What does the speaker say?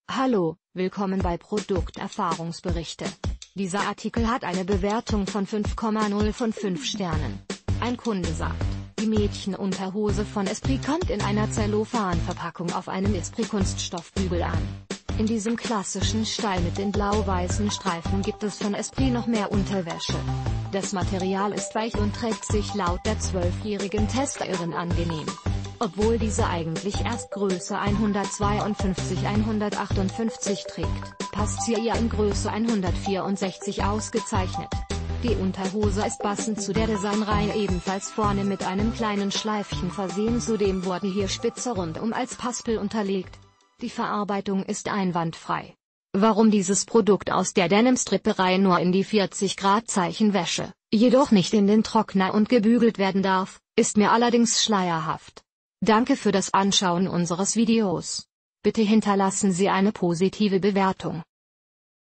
Hallo, willkommen bei Produkterfahrungsberichte. Dieser Artikel hat eine Bewertung von 5,0 von 5 Sternen. Ein Kunde sagt, die Mädchenunterhose von Esprit kommt in einer Zellophanverpackung auf einem Esprit-Kunststoffbügel an. In diesem klassischen Style mit den blau-weißen Streifen gibt es von Esprit noch mehr Unterwäsche. Das Material ist weich und trägt sich laut der 12-jährigen Testerin angenehm. Obwohl diese eigentlich erst Größe 152-158 trägt, passt sie ihr in Größe 164 ausgezeichnet. Die Unterhose ist passend zu der Designreihe ebenfalls vorne mit einem kleinen Schleifchen versehen, zudem wurde hier spitze rundum als Paspel unterlegt. Die Verarbeitung ist einwandfrei. Warum dieses Produkt aus der Denim-Stripperei nur in die 40°-Wäsche, jedoch nicht in den Trockner und gebügelt werden darf, ist mir allerdings schleierhaft. Danke für das Anschauen unseres Videos. Bitte hinterlassen Sie eine positive Bewertung.